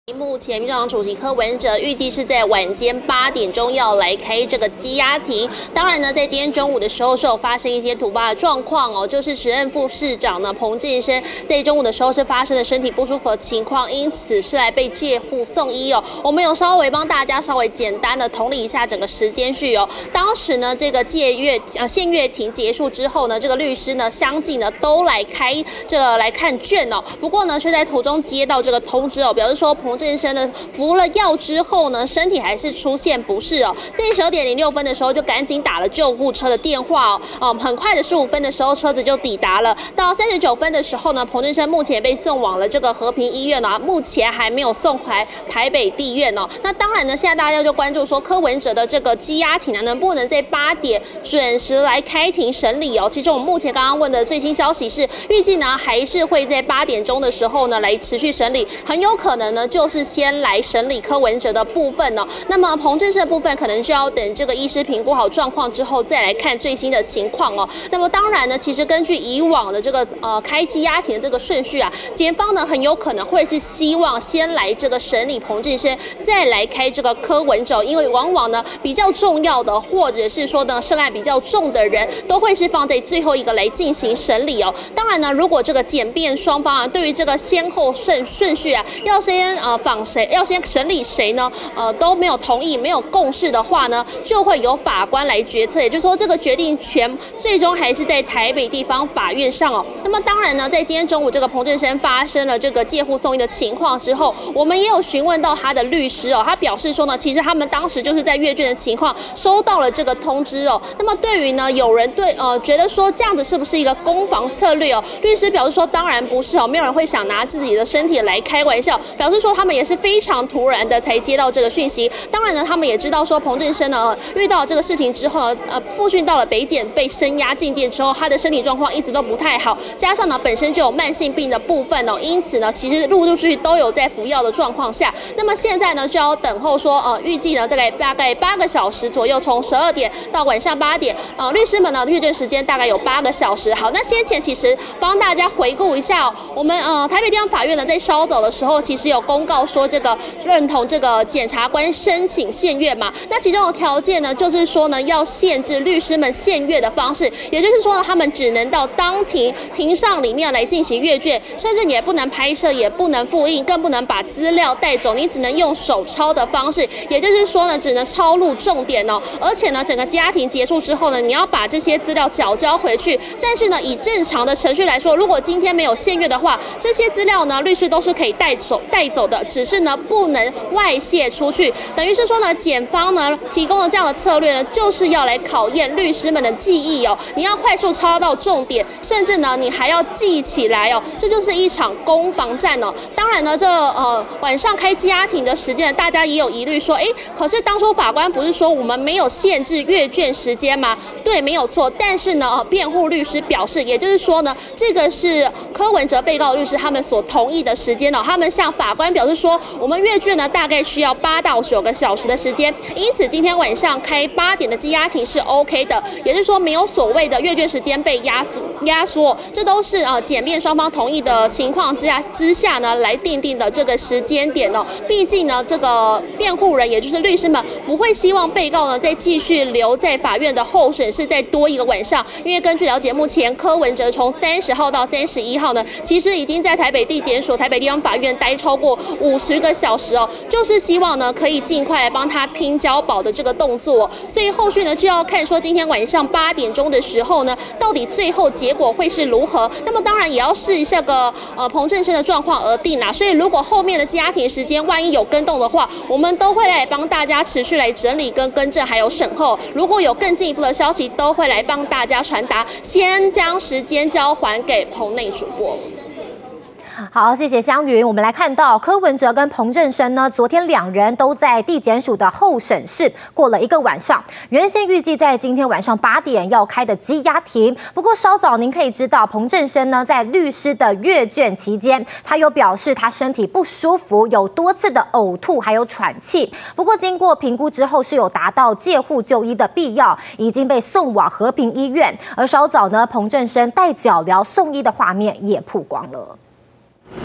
目前，民进党主席柯文哲预计是在晚间8点钟要来开这个羁押庭。当然呢，在今天中午的时候是有发生一些突发的状况哦，就是时任副市长呢彭振声在中午的时候是发生了身体不舒服的情况，因此是来被戒护送医哦。我们有稍微帮大家稍微简单的统理一下整个时间序哦。当时呢，这个限阅庭结束之后呢，这个律师呢相继呢都来看卷哦。不过呢，却在途中接到这个通知哦，表示说彭振声呢服了药之后呢，身体还是出现不适哦。在12点06分的时候，就赶紧打了救护车的电话哦。很快的15分的时候，车子就抵达了。到39分的时候呢，彭振声目前被送往了这个和平医院哦，目前还没有送回台北地院哦。那当然呢，现在大家就关注说柯文哲的这个羁押庭呢，能不能在8点准时来开庭审理哦？其实我们目前刚刚问的最新消息是，预计呢还是会在8点钟的时候呢来持续审理，很有可能呢就是先来审理柯文哲的部分哦。那么彭振声的部分可能就要等这个医师评估好状况之后再来看最新的情况哦。那么当然呢，其实根据以往的这个开羁押庭的这个顺序啊，检方呢很有可能会是希望先来这个审理彭振声，再来开这个柯文哲，因为往往呢比较重要的或者是说呢涉案比较重的人都会是放在最后一个来进行审理哦。当然呢，如果这个检辩双方啊对于这个先后顺序啊要先访谁，要先审理谁呢？都没有同意、没有共识的话呢，就会由法官来决策。也就是说，这个决定权最终还是在台北地方法院上哦。那么当然呢，在今天中午这个彭振声发生了这个戒护送医的情况之后，我们也有询问到他的律师哦，他表示说呢，其实他们当时就是在阅卷的情况收到了这个通知哦。那么对于呢，有人觉得说这样子是不是一个攻防策略哦？律师表示说，当然不是哦，没有人会想拿自己的身体来开玩笑，表示说他们也是非常突然的才接到这个讯息。当然呢，他们也知道说彭振声呢遇到这个事情之后呢，复讯到了北检被声押进监之后，他的身体状况一直都不太好，加上呢本身就有慢性病的部分哦，因此呢其实陆陆续续都有在服药的状况下。那么现在呢就要等候说预计呢大概8个小时左右，从12点到晚上8点，律师们呢阅卷时间大概有8个小时。好，那先前其实帮大家回顾一下我们台北地方法院呢在稍早的时候其实有公告说这个认同这个检察官申请限阅嘛，那其中的条件呢就是说呢要限制律师们限阅的方式，也就是说呢他们只能到当庭上里面来进行阅卷，甚至也不能拍摄，也不能复印，更不能把资料带走，你只能用手抄的方式，也就是说呢只能抄录重点哦。而且呢整个羁押庭结束之后呢，你要把这些资料缴交回去，但是呢以正常的程序来说，如果今天没有限阅的话，这些资料呢律师都是可以带走的，只是呢不能外泄出去。等于是说呢检方呢提供的这样的策略呢，就是要来考验律师们的记忆哦，你要快速抄到重点，甚至呢你还要记起来哦，这就是一场攻防战哦。当然呢晚上开羁押庭的时间，大家也有疑虑说，可是当初法官不是说我们没有限制阅卷时间吗？对，没有错。但是呢辩护律师表示，也就是说呢这个是柯文哲被告律师他们所同意的时间哦，他们向法官表示说，我们阅卷呢大概需要8到9个小时的时间，因此今天晚上开8点的羁押庭是 OK 的，也就是说没有所谓的阅卷时间被压缩，这都是检辩双方同意的情况之下呢来定的这个时间点哦。毕竟呢这个辩护人也就是律师们不会希望被告呢再继续留在法院的候审室再多一个晚上，因为根据了解，目前柯文哲从30号到31号呢，其实已经在台北地检署、台北地方法院待超过50个小时哦，就是希望呢可以尽快来帮他拼交保的这个动作。所以后续呢就要看说今天晚上8点钟的时候呢，到底最后结果会是如何。那么当然也要视一下个彭振声的状况而定啦。所以如果后面的羁押庭时间万一有更动的话，我们都会来帮大家持续来整理跟更正还有审后。如果有更进一步的消息，都会来帮大家传达。先将时间交还给棚内主播。 好，谢谢湘云。我们来看到柯文哲跟彭振声呢，昨天2人都在地检署的候审室过了1个晚上。原先预计在今天晚上8点要开的羁押庭，不过稍早您可以知道，彭振声呢在律师的阅卷期间，他有表示他身体不舒服，有多次的呕吐还有喘气。不过经过评估之后是有达到戒护就医的必要，已经被送往和平医院。而稍早呢，彭振声戴脚镣送医的画面也曝光了。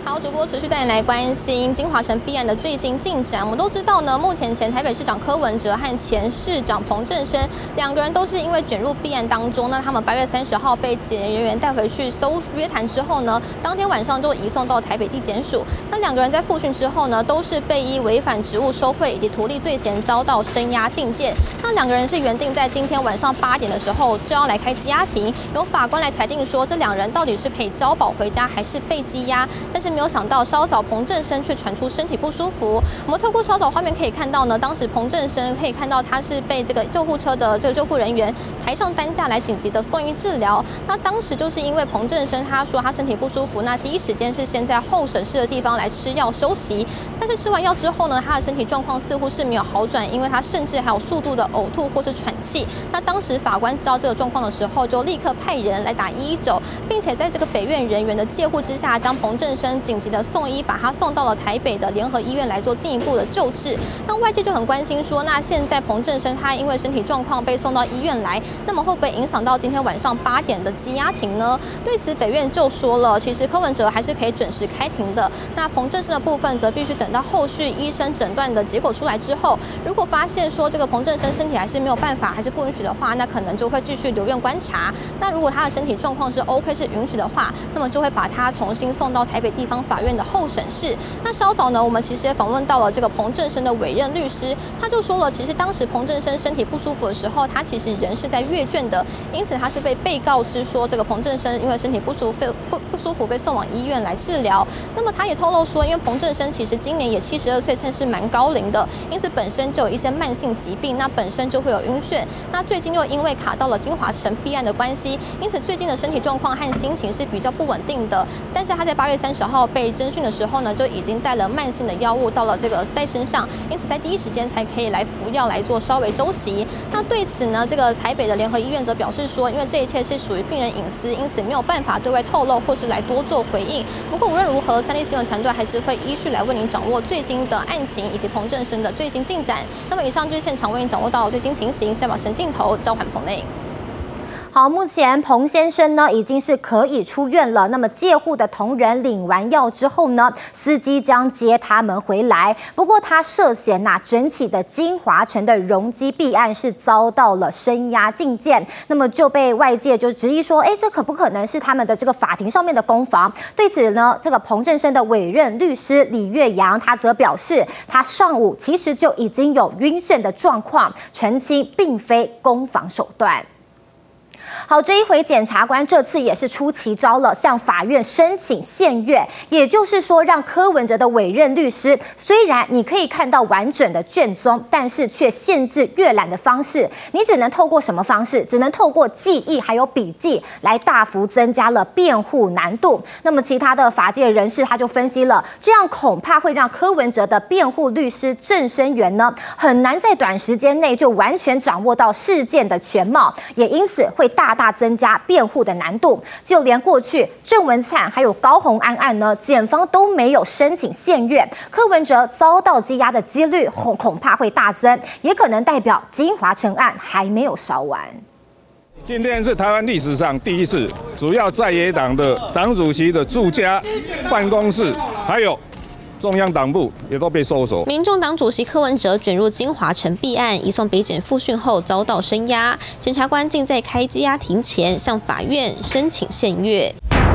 好，主播持续带你来关心金华城弊案的最新进展。我们都知道呢，目前前台北市长柯文哲和前市长彭振声两个人都是因为卷入弊案当中，那他们8月30号被检验人员带回去约谈之后呢，当天晚上就移送到台北地检署。那两个人在复讯之后呢，都是被依违反职务收贿以及图利罪嫌遭到声押禁见。那两个人是原定在今天晚上8点的时候就要来开羁押庭，由法官来裁定说这两人到底是可以交保回家还是被羁押，但是没有想到稍早彭振声却传出身体不舒服。我们透过稍早画面可以看到呢，当时彭振声可以看到他是被这个救护车的这个救护人员抬上担架来紧急的送医治疗。那当时就是因为彭振声他说他身体不舒服，那第一时间是先在候审室的地方来吃药休息。但是吃完药之后呢，他的身体状况似乎是没有好转，因为他甚至还有速度的呕吐或是喘气。那当时法官知道这个状况的时候，就立刻派人来打119，并且在这个北院人员的介护之下，将彭振声紧急的送医，把他送到了台北的联合医院来做进一步的救治。那外界就很关心说，那现在彭振声他因为身体状况被送到医院来，那么会不会影响到今天晚上8点的羁押庭呢？对此，北院就说了，其实柯文哲还是可以准时开庭的。那彭振声的部分则必须等到后续医生诊断的结果出来之后，如果发现说这个彭振声身体还是没有办法，还是不允许的话，那可能就会继续留院观察。那如果他的身体状况是 OK 是允许的话，那么就会把他重新送到台北地方法院的候审室。那稍早呢，我们其实也访问到了这个彭振声的委任律师，他就说了，其实当时彭振声身体不舒服的时候，他其实人是在阅卷的，因此他是被告知说这个彭振声因为身体不舒服被送往医院来治疗。那么他也透露说，因为彭振声其实今年也72岁，算是蛮高龄的，因此本身就有一些慢性疾病，那本身就会有晕眩。那最近又因为卡到了金华城弊案的关系，因此最近的身体状况和心情是比较不稳定的。但是他在8月30号被侦讯的时候呢，就已经带了慢性的药物到了这个在身上，因此在第一时间才可以来服药来做稍微休息。那对此呢，这个台北的联合医院则表示说，因为这一切是属于病人隐私，因此没有办法对外透露或是来多做回应。不过无论如何，3立新闻团队还是会依序来为您掌握最新的案情以及彭振声的最新进展。那么以上就是现场为您掌握到的最新情形，下把神镜头交还棚内。 好，目前彭先生呢已经是可以出院了。那么戒护的同仁领完药之后呢，司机将接他们回来。不过他涉嫌整起的金华城的容积弊案是遭到了声押禁见，那么就被外界就质疑说，这可不可能是他们的这个法庭上面的攻防？对此呢，这个彭振声的委任律师李月阳他则表示，他上午其实就已经有晕眩的状况，澄清并非攻防手段。好，这一回检察官这次也是出奇招了，向法院申请限阅，也就是说，让柯文哲的委任律师，虽然你可以看到完整的卷宗，但是却限制阅览的方式，你只能透过什么方式？只能透过记忆还有笔记来大幅增加了辩护难度。那么其他的法界人士他就分析了，这样恐怕会让柯文哲的辩护律师郑声源呢，很难在短时间内就完全掌握到事件的全貌，也因此会大增加辩护的难度。就连过去郑文灿还有高虹安案呢，检方都没有申请限阅，柯文哲遭到羁押的几率恐怕会大增，也可能代表金华城案还没有烧完。 今天是台湾历史上第一次，主要在野党的党主席的住家、办公室，还有中央党部也都被搜索。 民众党主席柯文哲卷入金华城弊案，移送北检复讯后遭到声押，检察官竟在开羁押庭前向法院申请限阅。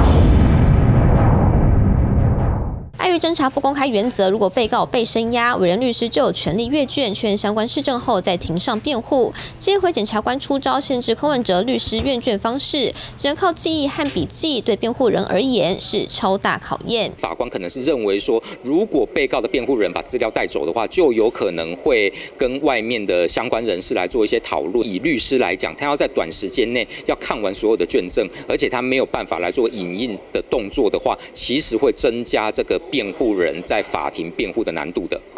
碍于侦查不公开原则，如果被告被声押，委任律师就有权利阅卷，确认相关事证后在庭上辩护。这回检察官出招，限制柯文哲律师阅卷方式，只能靠记忆和笔记，对辩护人而言是超大考验。 法官可能是认为说，如果被告的辩护人把资料带走的话，就有可能会跟外面的相关人士来做一些讨论。以律师来讲，他要在短时间内要看完所有的卷证，而且他没有办法来做影印的动作的话，其实会增加这个辩护人在法庭辩护的难度的。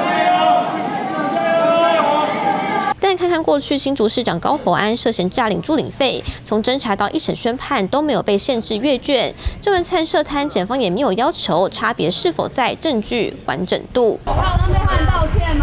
但看看过去新竹市长高虹安涉嫌诈领助理费，从侦查到一审宣判都没有被限制阅卷。郑文灿涉贪，检方也没有要求，差别是否在证据完整度。 还有让被函道歉吗？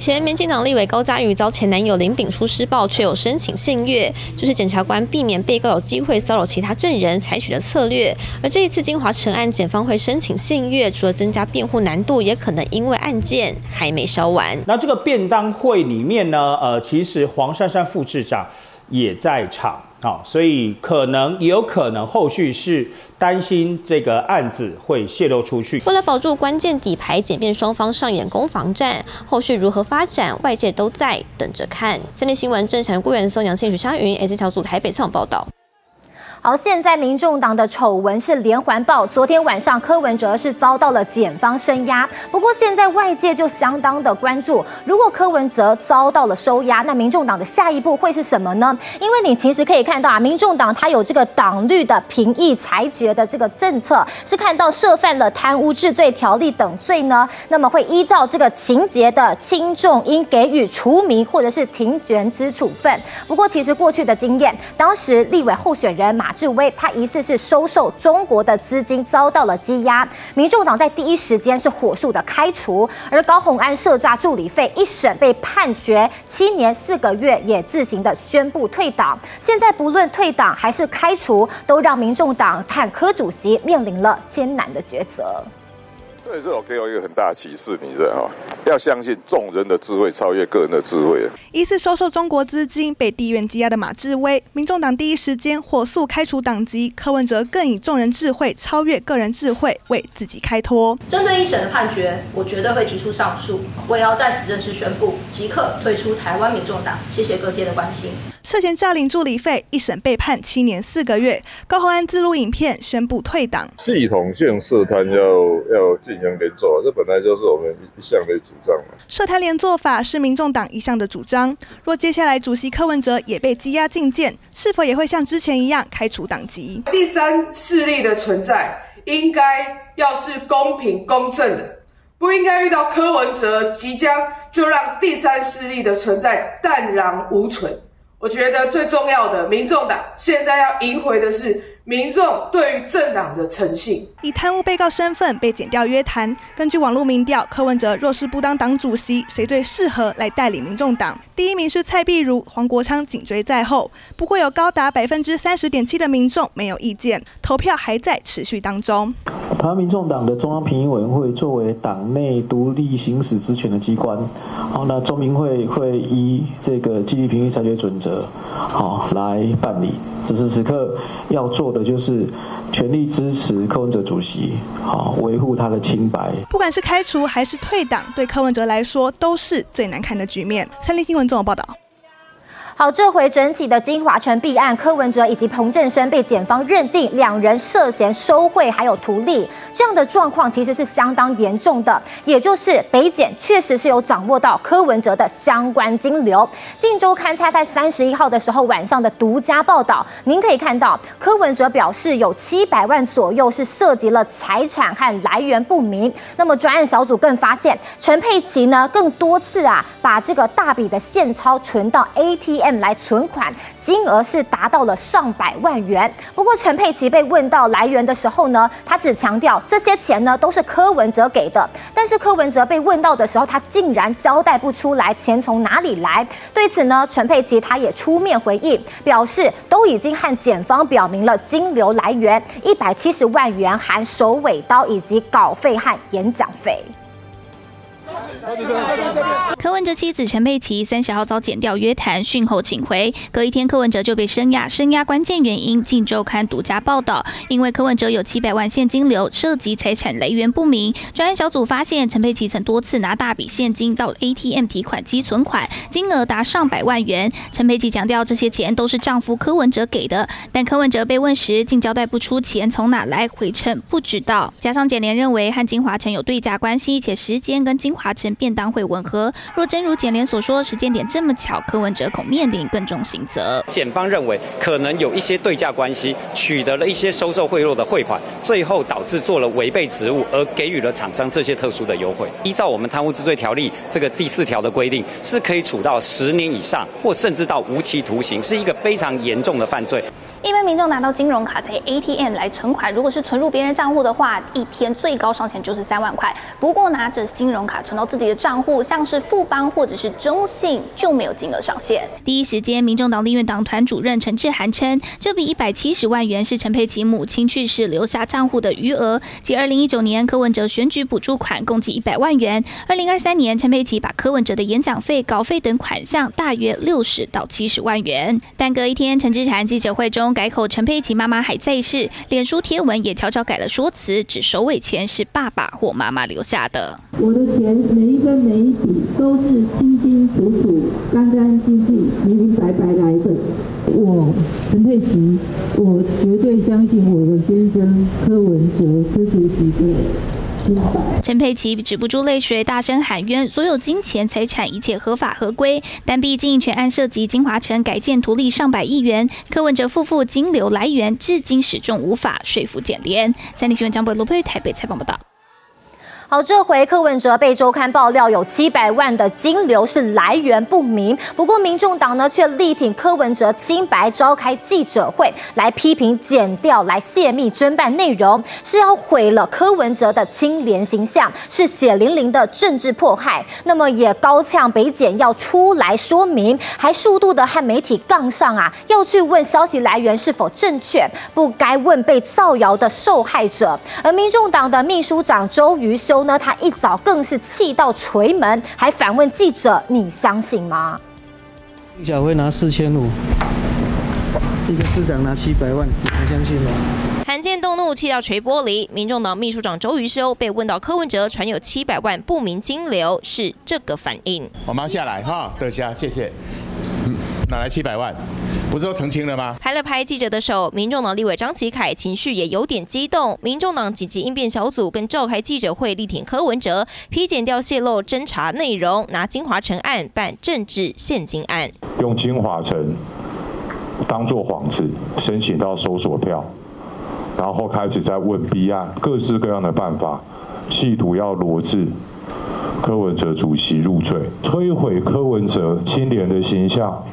前民进党立委高嘉瑜遭前男友林秉书施暴，却有申请限阅，就是检察官避免被告有机会骚扰其他证人采取的策略。而这一次金华城案，检方会申请限阅，除了增加辩护难度，也可能因为案件还没烧完。 那这个便当会里面呢，其实黄珊珊副市长也在场。所以有可能后续是担心这个案子会泄露出去。 为了保住关键底牌，检辩双方上演攻防战，后续如何发展，外界都在等着看。三立新闻郑产顾元松、杨信许、湘云 ，SC 小组台北采访报道。 好，现在民众党的丑闻是连环爆。昨天晚上柯文哲是遭到了检方声押，不过现在外界就相当的关注，如果柯文哲遭到了收押，那民众党的下一步会是什么呢？因为你其实可以看到啊，民众党它有这个党律的评议裁决的这个政策，是看到涉犯了贪污治罪条例等罪呢，那么会依照这个情节的轻重，应给予除名或者是停权之处分。不过其实过去的经验，当时立委候选人马志威他疑似是收受中国的资金遭到了羁押，民众党在第一时间是火速的开除，而高虹安涉诈助理费一审被判决7年4个月，也自行的宣布退党。现在不论退党还是开除，都让民众党和柯主席面临了艰难的抉择。 这也是我给我一个很大的启示，你知道哈，要相信众人的智慧超越个人的智慧。 疑似收受中国资金被地院羁押的马志威，民众党第一时间火速开除党籍，柯文哲更以众人智慧超越个人智慧为自己开脱。 针对一审的判决，我绝对会提出上诉，我也要在此正式宣布，即刻退出台湾民众党。谢谢各界的关心。 涉嫌诈领助理费，一审被判7年4个月。高虹安自录影片宣布退党。 系统性涉贪要进行连坐，这本来就是我们一向的主张嘛。 涉贪连坐法是民众党一向的主张。若接下来主席柯文哲也被羁押禁见，是否也会像之前一样开除党籍？ 第三势力的存在应该要是公平公正的，不应该遇到柯文哲即将就让第三势力的存在淡然无存。我觉得最重要的，民众党现在要赢回的是民众对于政党的诚信。 以贪污被告身份被检调约谈，根据网络民调，柯文哲若是不当党主席，谁最适合来带领民众党？第一名是蔡壁如、黄国昌紧追在后，不过有高达30.7%的民众没有意见，投票还在持续当中。 台湾民众党的中央评议委员会作为党内独立行使职权的机关，那中评会会依这个纪律评议裁决准则，来办理。此时此刻要做的就是全力支持柯文哲主席，维护他的清白。 不管是开除还是退党，对柯文哲来说都是最难看的局面。三立新闻综合报道。 好，这回整起的金华城弊案，柯文哲以及彭振声被检方认定两人涉嫌收贿还有图利，这样的状况其实是相当严重的。也就是北检确实是有掌握到柯文哲的相关金流。镜周刊在31号的时候晚上的独家报道，您可以看到柯文哲表示有700万左右是涉及了财产和来源不明。那么专案小组更发现，陈佩琪呢更多次把这个大笔的现钞存到 ATM。来存款，金额是达到了上百万元。不过陈佩琪被问到来源的时候呢，他只强调这些钱呢都是柯文哲给的。但是柯文哲被问到的时候，他竟然交代不出来钱从哪里来。对此呢，陈佩琪他也出面回应，表示都已经和检方表明了金流来源，170万元含首尾刀以及稿费和演讲费。 柯文哲妻子陈佩琪30号遭检调约谈，讯后请回。隔一天，柯文哲就被声押。声押关键原因，《镜周刊》独家报道，因为柯文哲有700万现金流，涉及财产来源不明。专案小组发现，陈佩琪曾多次拿大笔现金到 ATM 提款机存款，金额达上百万元。陈佩琪强调，这些钱都是丈夫柯文哲给的，但柯文哲被问时，竟交代不出钱从哪来，回称不知道。加上检联认为和金华城有对价关系，且时间跟金华城便当会吻合。若真如检联所说，时间点这么巧，柯文哲恐面临更重刑责。 检方认为可能有一些对价关系，取得了一些收受贿赂的汇款，最后导致做了违背职务，而给予了厂商这些特殊的优惠。依照我们贪污治罪条例这个第4条的规定，是可以处到10年以上，或甚至到无期徒刑，是一个非常严重的犯罪。 一般民众拿到金融卡在 ATM 来存款，如果是存入别人账户的话，一天最高上限就是3万块。不过拿着金融卡存到自己的账户，像是富邦或者是中信就没有金额上限。第一时间，民众党立院党团主任陈志涵称，这笔170万元是陈佩琪母亲去世留下账户的余额，及2019年柯文哲选举补助款共计100万元。2023年，陈佩琪把柯文哲的演讲费、稿费等款项大约60到70万元。但隔一天，陈志涵记者会中改口陈佩琪妈妈还在世，脸书贴文也悄悄改了说辞，指首尾钱是爸爸或妈妈留下的。 我的钱每一分每一笔都是清清楚楚、干干净净、明明白白来的。我陈佩琪，我绝对相信我的先生柯文哲柯主席的。 陈佩琪止不住泪水，大声喊冤，所有金钱财产一切合法合规。但毕竟全案涉及金华城改建图利上百亿元，柯文哲夫妇金流来源至今始终无法说服检联。三立新闻张博罗佩台北采访报道。 好，这回柯文哲被周刊爆料有700万的金流是来源不明，不过民众党呢却力挺柯文哲清白，召开记者会来批评检调来泄密侦办内容，是要毁了柯文哲的清廉形象，是血淋淋的政治迫害。那么也高呛北检要出来说明，还数度的和媒体杠上要去问消息来源是否正确，不该问被造谣的受害者。而民众党的秘书长周瑜修呢，他一早更是气到捶门，还反问记者：“你相信吗？” 林小辉拿4500，一个市长拿700万，你相信吗？ 罕见动怒，气到捶玻璃。民众党秘书长周瑜修被问到柯文哲传有700万不明金流，是这个反应。 我马上下来哈，得下，谢谢。哪来700万？不是都澄清了吗？ 拍了拍记者的手，民众党立委张启凯情绪也有点激动。民众党紧急应变小组更召开记者会，力挺柯文哲，批检调泄露侦查内容，拿金华城案办政治现金案， 用金华城当作幌子，申请到搜索票，然后开始在问弊案，各式各样的办法，企图要罗致柯文哲主席入罪，摧毁柯文哲清廉的形象。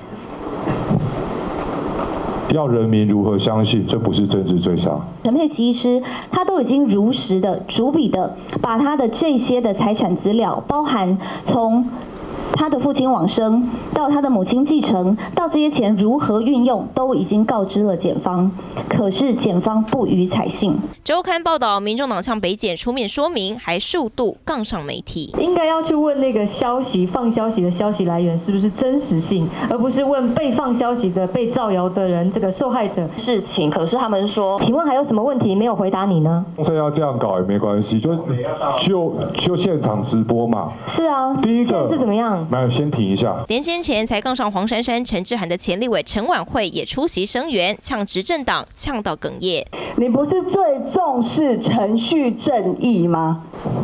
要人民如何相信这不是政治追杀？ 陈佩琪医师他都已经如实的、逐笔的把他的这些的财产资料，包含从他的父亲往生到他的母亲继承，到这些钱如何运用，都已经告知了检方，可是检方不予采信。 周刊报道，民众党向北检出面说明，还数度杠上媒体。 应该要去问那个消息放消息的消息来源是不是真实性，而不是问被放消息的被造谣的人这个受害者事情。可是他们说， 请问还有什么问题没有回答你呢？ 这要这样搞也没关系，就现场直播嘛。 是啊， 第一个是怎么样？ 没有，先停一下。 连先前才杠上黄珊珊、陈志涵的前立委陈婉慧也出席声援，呛执政党呛到哽咽。 你不是最重视程序正义吗？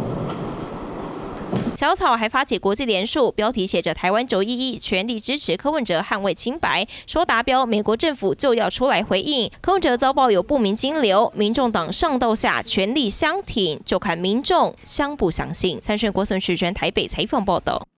小草还发起国际联署，标题写着“台湾911”，全力支持柯文哲捍卫清白，说达标，美国政府就要出来回应。柯文哲遭曝有不明金流，民众党上到下全力相挺，就看民众相不相信。参选郭孙世轩台北采访报道。